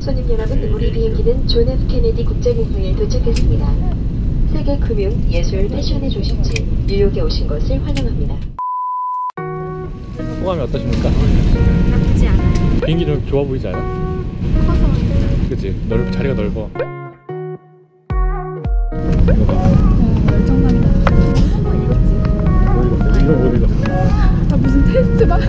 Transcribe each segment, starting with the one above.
손님 여러분, 우리 비행기는 존 F 케네디 국제공항에 도착했습니다. 세계 금융, 예술, 패션의 중심지 뉴욕에 오신 것을 환영합니다. 소감이 어떠십니까? 나쁘지 않아요. 비행기 좀 좋아 보이지 않아? 커서. 그치? 자리가 넓어. 열정남이다. 한번 읽었지? 뭐 읽었어? 이거 못 읽었어. 아 무슨 테스트 봐?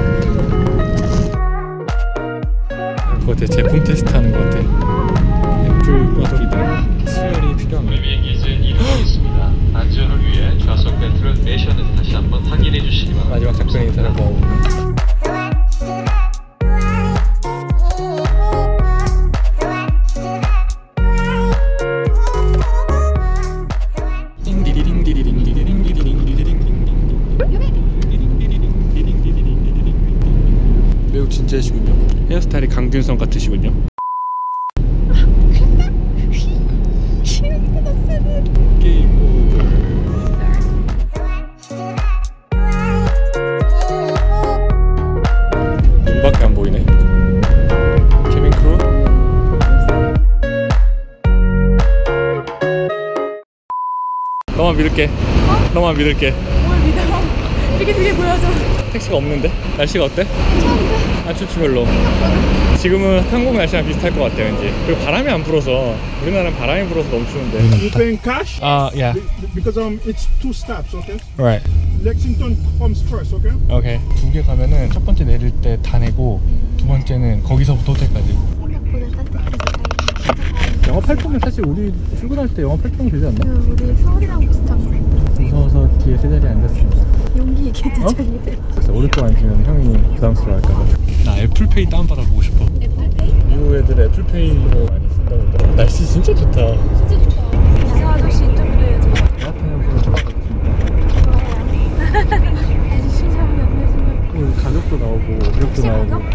그거 같아. 제품 테스트 하는 거 같아. 애플 화덕이들 수혈이 필요한 거야. 비행기는 이동하겠습니다. 안전을 위해 좌석 벨트를 매셨는지 다시 한번 확인해 주시기 바랍니다. 마지막 작전의 인사를 보고 매우 진지하시군요. 헤어스타일이 강균성 같으시군요. 게임 오버. 눈밖에 안 보이네. 케빈 크루? 너만 믿을게. 너만 믿을게. 뭘 믿어? 이렇게 되게 보여줘. 택시가 없는데? 날씨가 어때? 괜찮은데? 안 춥지 별로. 지금은 한국 날씨랑 비슷할 것 같아 왠지. 그리고 바람이 안 불어서 우리나라는 바람이 불어서 너무 추운데. You paying cash? yeah. Because it's 2 steps, okay? Right. Lexington comes first, okay? 오케이. 두 개 가면은 첫 번째 내릴 때 다 내고 두 번째는 거기서부터 호텔까지. 생각보다 따뜻해서 영업 활동은 사실 우리 출근할 때 영업 활동 되지 않나? 우리 서울이랑 비슷한 거. 무서워서 뒤에 세 자리에 앉았습니다. 용기 있게 디자인이 돼. 그래서 오른쪽 앉으면 형이 부담스러워할까봐. 나 애플페이 다운받아보고 싶어. 애플페이? 미국 애들 애플페이로 많이 쓴다고 하더라고. 날씨 진짜 좋다. 진짜 좋다. 기사 아저씨 인터뷰도 해야지. 영업하면서 가격도 나오고 가격도 나오고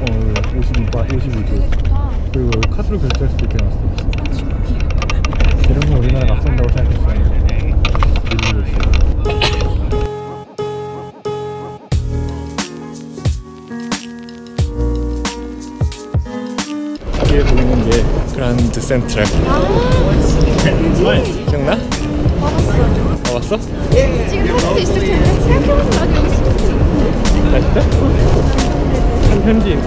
52도 그리고 카드로 결제할 수도 있게 해놨어. 이런 건 우리나라가 앞선다고 생각했어요. 미국으로 있어요. 뒤에 보이는 게 그란드 센트럴. 기억나? 와봤어. 와봤어? 지금 사진도 있을 텐데 생각해보면 나도 여기 있을 텐데. 나 진짜? 한 현지인데?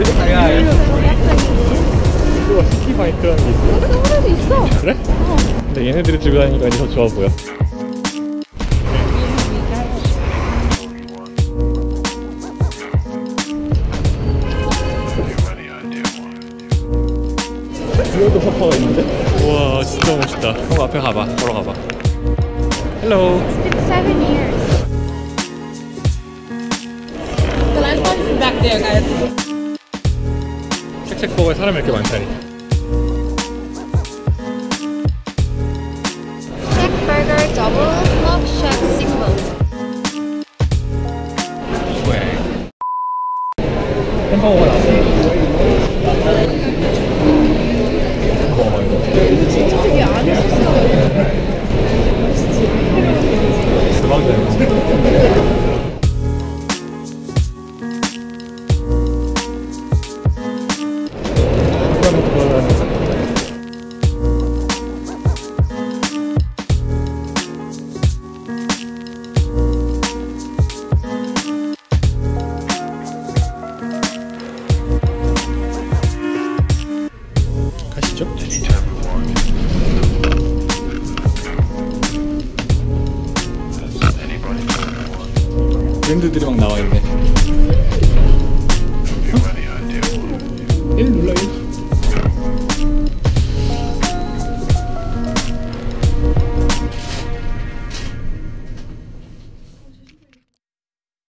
이거 스키바이크라는 게 있어. 서울에도 있어. 그래? 근데 얘네들이 들고 다니니까 더 좋아 보여. 이것도 서퍼가 있는데? 우와 진짜 멋있다. 형 앞에 가봐. 보러 가봐. Hello. It's been 7 years. The last one is back there, guys. 책책버거에 사람이 이렇게 많다니. Check burger double love shack single. 왜? 햄버거가 나왔어. 햄버거 이거. 진짜 되게 안 했었어. 대박이다. 가시죠. 브랜드들이 막 나와 있네.